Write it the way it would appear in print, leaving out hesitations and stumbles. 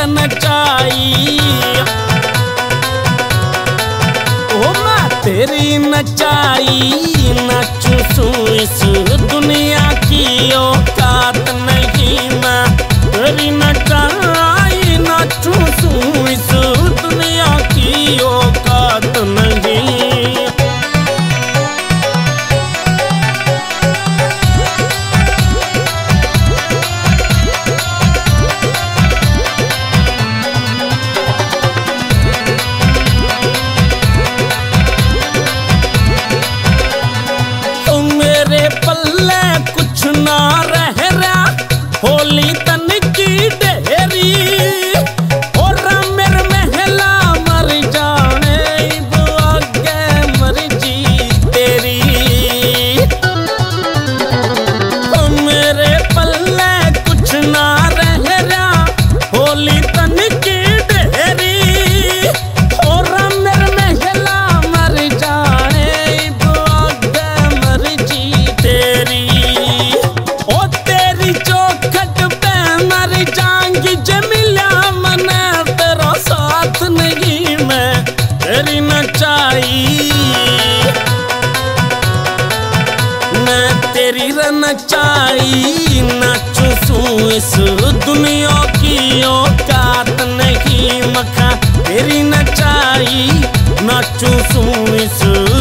नचाई। ओ मैं तेरी नचाई नाचूं सू इस दुनिया की औकात नहीं। मैं तेरी नचाई नाचूं सू इस दुनिया की औकात नहीं। पल्ले कुछ ना रह रहा होली तन की ढेरी। और मेरे महला मर जाने आगे मर्जी तेरी। ओ मेरे पल्ले कुछ ना रह रहा होली तन की ढेरी। और मेरे महला मर जाने आगे मर्जी तेरी। ओ तेरी चौखट पे मर जाऊंगी जमिला मने तेरा साथ नहीं। मैं तेरी नचाई मैं तेरी नचाई नाचूं सू इस दुनिया की औकात नहीं। मखा तेरी नचाई नाचूं सू इस